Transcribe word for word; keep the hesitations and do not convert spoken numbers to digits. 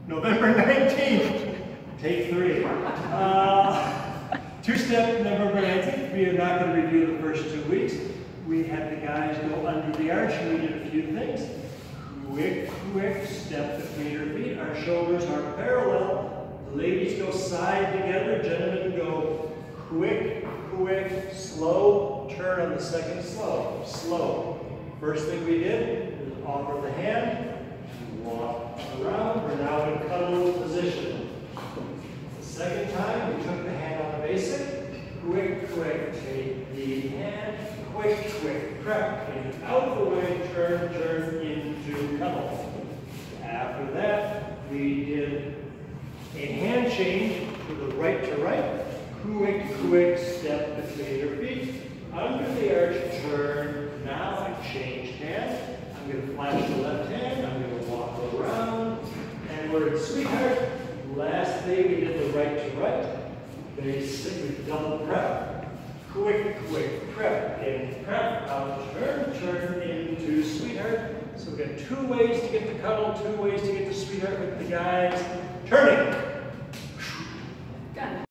November nineteenth, take three. Uh, Two-step November nineteenth, we are not going to review the first two weeks. We had the guys go under the arch, and we did a few things. Quick, quick step between your feet. Our shoulders are parallel. The ladies go side together. Gentlemen go quick, quick, slow. Turn on the second slow. Slow. First thing we did is offer the hand. Walk around. We're now in cuddle position. The second time, we took the hand on the basic. Quick, quick. Take the hand. Quick, quick. Crack. And out of the way. Turn, turn into cuddle. After that, we did a hand change to the right to right. Quick, quick step between your feet. Under the arch, turn. Now I changed hands. I'm going to flash the left hand. I'm going to walk around. And we're in sweetheart. Last thing, we did the right to right. Basic with double prep. Quick, quick prep. In prep, out, turn, turn into sweetheart. So we've got two ways to get to cuddle, two ways to get to sweetheart with the guys. Turning.